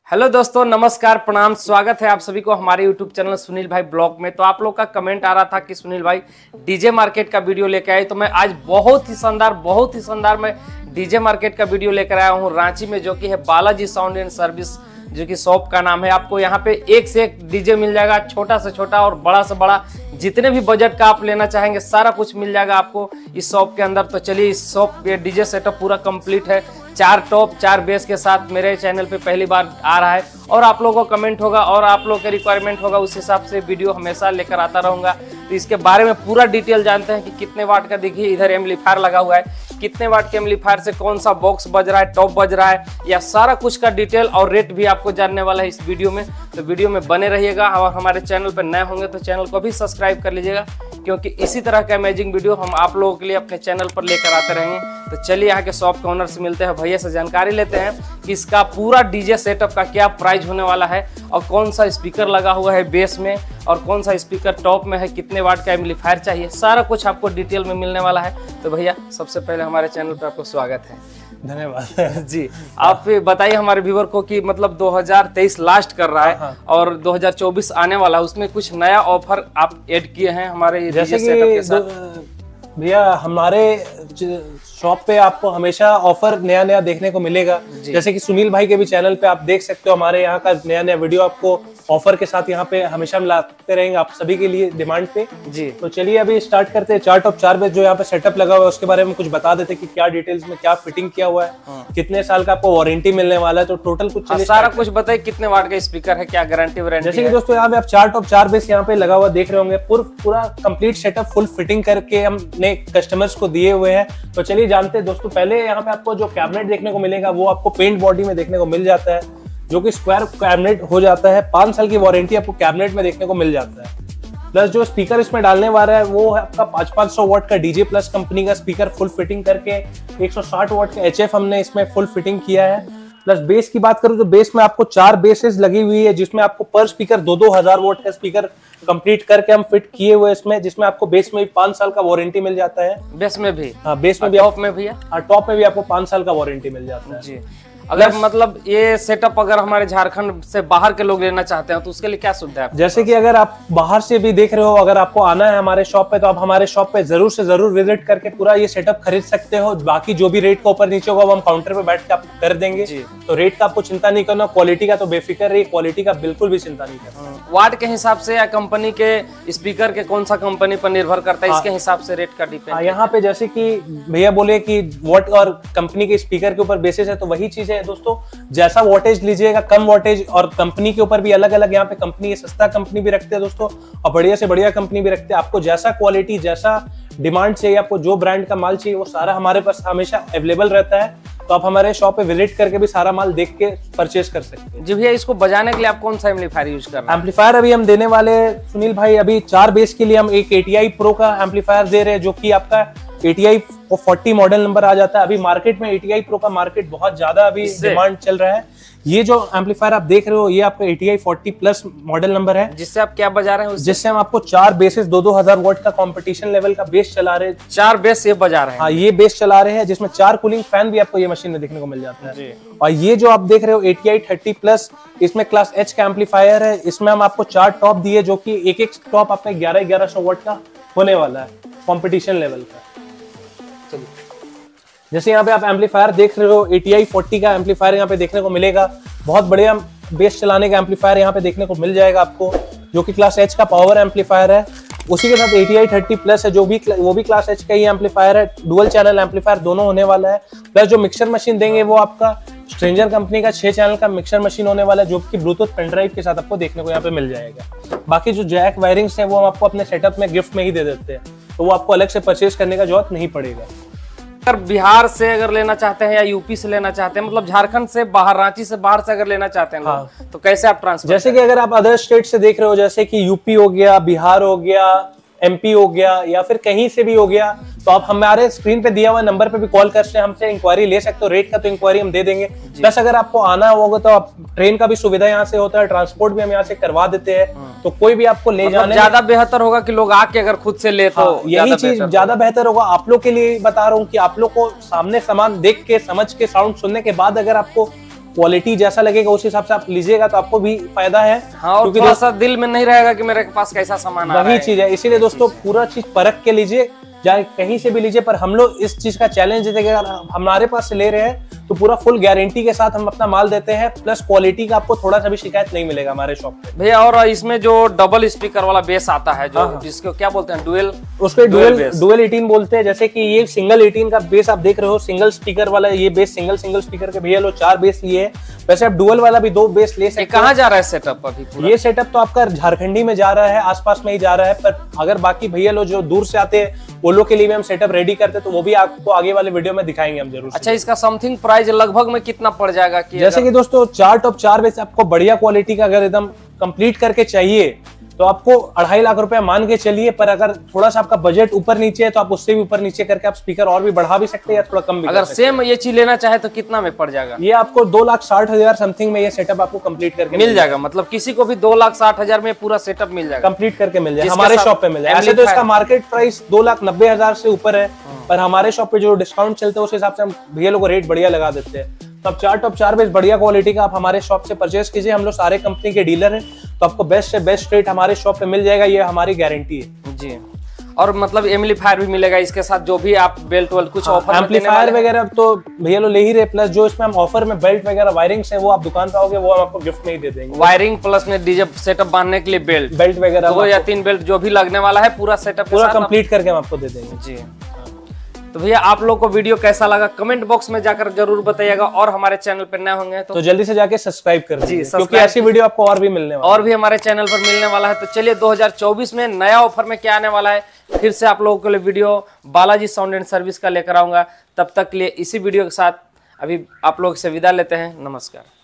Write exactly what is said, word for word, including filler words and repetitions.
Hello दोस्तों, नमस्कार, प्रणाम, स्वागत है आप सभी को हमारे यूट्यूब चैनल सुनील भाई ब्लॉग में। तो आप लोग का कमेंट आ रहा था कि सुनील भाई डीजे मार्केट का वीडियो लेकर आए, तो मैं आज बहुत ही शानदार बहुत ही शानदार मैं डीजे मार्केट का वीडियो लेकर आया हूँ रांची में, जो कि है बालाजी साउंड एंड सर्विस, जो कि शॉप का नाम है। आपको यहाँ पे एक से एक डीजे मिल जाएगा, छोटा से छोटा और बड़ा से बड़ा, जितने भी बजट का आप लेना चाहेंगे सारा कुछ मिल जाएगा आपको इस शॉप के अंदर। तो चलिए, इस शॉप पे डीजे सेटअप पूरा कंप्लीट है, चार टॉप चार बेस के साथ मेरे चैनल पे पहली बार आ रहा है। और आप लोगों को कमेंट होगा और आप लोगों के रिक्वायरमेंट होगा, उस हिसाब से वीडियो हमेशा लेकर आता रहूंगा। तो इसके बारे में पूरा डिटेल जानते हैं कि कितने वाट का, देखिए इधर एम्पलीफायर लगा हुआ है, कितने वाट के एम्पलीफायर से कौन सा बॉक्स बज रहा है, टॉप बज रहा है, या सारा कुछ का डिटेल और रेट भी आपको जानने वाला है इस वीडियो में। तो वीडियो में बने रहिएगा। और हमारे चैनल पर नए होंगे तो चैनल को भी सब्सक्राइब कर लीजिएगा, क्योंकि इसी तरह का अमेजिंग वीडियो हम आप लोगों के लिए अपने चैनल पर लेकर आते रहेंगे। तो चलिए, यहाँ के शॉप के ओनर से मिलते हैं, भैया से जानकारी लेते हैं कि इसका पूरा डीजे सेटअप का क्या प्राइस होने वाला है, और कौन सा स्पीकर लगा हुआ है बेस में, और कौन सा स्पीकर टॉप में है, कितने वाट का एम्पलीफायर चाहिए, सारा कुछ आपको डिटेल में मिलने वाला है। तो भैया, सबसे पहले हमारे चैनल पर आपको स्वागत है। धन्यवाद जी। आप बताइए हमारे व्यूवर को कि मतलब दो हज़ार तेईस लास्ट कर रहा है, हाँ। और दो हज़ार चौबीस आने वाला है, उसमें कुछ नया ऑफर आप ऐड किए हैं हमारे जैसे कि भैया हमारे शॉप पे आपको हमेशा ऑफर नया नया देखने को मिलेगा। जैसे कि सुनील भाई के भी चैनल पे आप देख सकते हो, हमारे यहाँ का नया नया वीडियो आपको ऑफर के साथ यहाँ पे हमेशा हम लाते रहेंगे आप सभी के लिए डिमांड पे। जी तो चलिए अभी स्टार्ट करते हैं। चार टॉप चार बेस जो यहाँ पे सेटअप लगा हुआ है उसके बारे में कुछ बता देते कि क्या डिटेल्स में क्या फिटिंग किया हुआ है, हाँ। कितने साल का आपको वारंटी मिलने वाला है, तो टोटल कुछ हाँ, सारा कुछ बताइए। कितने वाट का स्पीकर है, क्या गारंटी वारंटी? जैसे कि दोस्तों यहाँ पे आप चार टॉप चार बेस यहाँ पे लगा हुआ देख रहे होंगे, पूरा कंप्लीट सेटअप फुल फिटिंग करके हमने कस्टमर्स को दिए हुए हैं। तो चलिए जानते हैं दोस्तों। पहले यहाँ पे आपको जो कैबिनेट देखने को मिलेगा वो आपको पेंट बॉडी में देखने को मिल जाता है, जो कि स्क्वायर कैबिनेट हो जाता है। पांच साल की वारंटी आपको कैबिनेट में देखने को मिल जाता है। प्लस जो स्पीकर इसमें डालने वाला है वो है आपका पाँच पाँच सौ वाट का डीजे प्लस कंपनी का स्पीकर फुल फिटिंग करके एक सौ साठ वाट का एचएफ हमने इसमें फुल फिटिंग किया है। प्लस बेस की बात करूं तो बेस में आपको चार बेसेस लगी हुई है, जिसमें आपको पर स्पीकर दो दो हजार वाट का स्पीकर कंप्लीट करके हम फिट किए हुए इसमें, जिसमें आपको बेस में भी पांच साल का वारंटी मिल जाता है। बेस में भी? हाँ, बेस में भी, टॉप में भी है। हाँ, टॉप में भी आपको पांच साल का वारंटी मिल जाता है। जी। अगर मतलब ये सेटअप अगर हमारे झारखंड से बाहर के लोग लेना चाहते हैं तो उसके लिए क्या सुविधा है? जैसे कि अगर आप बाहर से भी देख रहे हो, अगर आपको आना है हमारे शॉप पे, तो आप हमारे शॉप पे जरूर से जरूर विजिट करके पूरा ये सेटअप खरीद सकते हो। बाकी जो भी रेट का ऊपर नीचे होगा वो हम काउंटर पे बैठ के आपको कर देंगे। तो रेट का आपको चिंता नहीं करना, क्वालिटी का तो बेफिक्र रहिए, क्वालिटी का बिल्कुल भी चिंता नहीं करना। वाट के हिसाब से या कंपनी के स्पीकर के कौन सा कंपनी पर निर्भर करता है, इसके हिसाब से रेट का डिपेंड। यहाँ पे जैसे कि भैया बोले कि वाट और कंपनी के स्पीकर के ऊपर बेसिस है, तो वही चीज है दोस्तों। जैसा वोल्टेज लीजिएगा, कम वोल्टेज, और कंपनी के ऊपर भी अलग अलग यहाँ पे कंपनी है, सस्ता कंपनी भी रखते हैं दोस्तों और बढ़िया से बढ़िया कंपनी भी रखते हैं। आपको जैसा क्वालिटी, जैसा डिमांड चाहिए, आपको जो ब्रांड का माल चाहिए, वो सारा हमारे पास हमेशा अवेलेबल रहता है। तो आप हमारे शॉप पे विजिट करके भी सारा माल देख के परचेज कर सकते हैं। जी भैया, इसको बजाने के लिए आप कौन सा एम्पलीफायर यूज कर रहे हैं? एम्पलीफायर अभी हम देने वाले सुनील भाई, अभी चार बेस के लिए हम एक एटीआई प्रो का एम्पलीफायर दे रहे हैं, जो कि आपका एटीआई चालीस मॉडल नंबर आ जाता है। अभी मार्केट में एटीआई प्रो का मार्केट बहुत ज्यादा अभी डिमांड चल रहा है। ये जो एम्पलीफायर आप देख रहे हो ये आपका एटीआई चालीस प्लस मॉडल नंबर है, जिससे आप क्या बजा रहे हैं? जिससे हम आपको चार बेसेस दो दो हजार वाट का कंपटीशन लेवल का बेस चला रहे हैं। चार बेस ये बजा रहे हैं? हाँ, ये बेस चला रहे हैं, जिसमें चार कूलिंग फैन भी आपको ये मशीन में देखने को मिल जाता है। और ये जो आप देख रहे हो एटीआई तीस प्लस, इसमें क्लास एच का एम्पलीफायर है। इसमें हम आपको चार टॉप दिए, जो कि एक एक टॉप आपका ग्यारह ग्यारह सौ वाट का होने वाला है कॉम्पिटिशन लेवल का। जैसे यहाँ पे आप एम्पलीफायर देख रहे हो, एटीआई चालीस का एम्पलीफायर यहाँ पे देखने को मिलेगा। बहुत बढ़िया बेस चलाने का एम्पलीफायर यहाँ पे देखने को मिल जाएगा आपको, जो कि क्लास एच का पावर एम्पलीफायर है। उसी के साथ एटीआई तीस प्लस है, जो भी वो भी क्लास एच का ही एम्पलीफायर है। डुअल चैनल एम्पलीफायर दोनों होने वाला है। प्लस जो मिक्सर मशीन देंगे वो आपका स्ट्रेंजर कंपनी का छह चैनल का मिक्सर मशीन होने वाला है, जो कि ब्लूटूथ पेन ड्राइव के साथ आपको देखने को यहाँ पे मिल जाएगा। बाकी जो जैक वायरिंग्स है वो हम आपको अपने सेटअप में गिफ्ट में ही दे देते हैं, तो वो आपको अलग से परचेज करने का जरूरत नहीं पड़ेगा। अगर बिहार से अगर लेना चाहते हैं या यूपी से लेना चाहते हैं, मतलब झारखंड से बाहर, रांची से बाहर से अगर लेना चाहते हैं, हाँ। तो कैसे आप ट्रांसफर? जैसे कि अगर आप अदर स्टेट से देख रहे हो, जैसे कि यूपी हो गया, बिहार हो गया, एमपी हो गया, या फिर कहीं से भी हो गया, तो आप हमारे स्क्रीन पे दिया हुआ नंबर पे भी कॉल करके हमसे इंक्वायरी ले सकते हो। रेट का तो इंक्वायरी हम दे देंगे। प्लस अगर आपको आना होगा तो आप ट्रेन का भी सुविधा यहाँ से होता है, ट्रांसपोर्ट भी हम यहाँ से करवा देते हैं। तो कोई भी आपको ले मतलब जाने ज्यादा बेहतर होगा कि लोग आके अगर खुद से ले, तो हाँ, यही चीज ज्यादा बेहतर होगा। आप लोग के लिए बता रहा हूँ कि आप लोग को सामने सामान देख के, समझ के, साउंड सुनने के बाद अगर आपको क्वालिटी जैसा लगेगा उस हिसाब से आप लीजिएगा तो आपको भी फायदा है। हाँ, और थोड़ा सा दिल में नहीं रहेगा कि मेरे पास कैसा सामान आ रहा है। वही चीज है, इसीलिए दोस्तों पूरा चीज परख के लीजिए, चाहे कहीं से भी लीजिए। पर हम लोग इस चीज का चैलेंज देते हैं कि अगर हमारे पास से ले रहे हैं तो पूरा फुल गारंटी के साथ हम अपना माल देते हैं, प्लस क्वालिटी का आपको थोड़ा सा भी शिकायत नहीं मिलेगा हमारे शॉप पे भैया। और इसमें जो डबल स्पीकर वाला बेस आता है, जो जिसको क्या बोलते हैं, डुअल, उसको डुअल डुअल एटीन बोलते हैं। जैसे कि ये सिंगल एटीन का बेस आप देख रहे हो, सिंगल स्पीकर वाला ये बेस, सिंगल सिंगल स्पीकर के भैया लो चार बेस लिए है। वैसे आप डुअल वाला भी दो बेस ले सकते हैं। कहाँ जा रहा है सेटअप अभी पूरा? ये सेटअप तो आपका झारखंडी में जा रहा है, आसपास में ही जा रहा है। पर अगर बाकी भैया लोग जो दूर से आते हैं वो लोग के लिए भी हम सेटअप रेडी करते हैं, तो वो भी आपको आगे वाले वीडियो में दिखाएंगे हम जरूर। अच्छा, इसका समथिंग प्राइस लगभग में कितना पड़ जाएगा? कि जैसे कि दोस्तों चार टॉप चार बेस आपको बढ़िया क्वालिटी का अगर एकदम कंप्लीट करके चाहिए तो आपको अढ़ाई लाख रुपए मान के चलिए। पर अगर थोड़ा सा आपका बजट ऊपर नीचे है तो आप उससे भी ऊपर नीचे करके आप स्पीकर और भी बढ़ा भी सकते हैं या थोड़ा कम भी। अगर सेम ये चीज लेना चाहे तो कितना में पड़ जाएगा? ये आपको दो लाख साठ हजार समथिंग में ये सेटअप आपको कंप्लीट करके मिल जाएगा। मतलब किसी को भी दो लाख साठ हजार में पूरा सेटअप मिल जाएगा, कंप्लीट करके मिल जाएगा, हमारे शॉप पे मिल जाएगा। ऐसे तो इसका मार्केट प्राइस दो लाख नब्बे हजार से ऊपर है, पर हमारे शॉप पे जो डिस्काउंट चलते हैं उस हिसाब से हम भैया लोग रेट बढ़िया लगा देते हैं। तो आप चार टॉप चार बेस बढ़िया क्वालिटी का आप हमारे शॉप से परचेस कीजिए। हम लोग सारे कंपनी के डीलर हैं, तो आपको बेस्ट से बेस्ट रेट हमारे शॉप पे मिल जाएगा, ये हमारी गारंटी है जी। और मतलब एम्पलीफायर भी मिलेगा इसके साथ, जो भी आप बेल्ट वेल्ट कुछ ऑफर में एम्पलीफायर वगैरह तो भैया लोग ले ही रहे, प्लस जो इसमें हम ऑफर में बेल्ट वगैरह वायरिंग्स है वो आप दुकान पे आओगे वो हम आपको गिफ्ट में ही दे देंगे। वायरिंग प्लस में डीजे सेटअप बांधने के लिए बेल्ट बेल्ट वगैरह दो या तीन बेल्ट जो भी लगने वाला है पूरा सेटअप पूरा कंप्लीट करके हम आपको दे देंगे जी। तो भैया आप लोग को वीडियो कैसा लगा कमेंट बॉक्स में जाकर जरूर बताइएगा, और हमारे चैनल पर नए होंगे तो, तो जल्दी से जाके सब्सक्राइब कर दीजिए, क्योंकि ऐसी वीडियो आपको और भी मिलने वाला और भी हमारे चैनल पर मिलने वाला है। तो चलिए दो हज़ार चौबीस में नया ऑफर में क्या आने वाला है फिर से आप लोगों के लिए video Balaji sound and service का लेकर आऊंगा। तब तक के लिए इसी वीडियो के साथ अभी आप लोग से विदा लेते हैं। नमस्कार।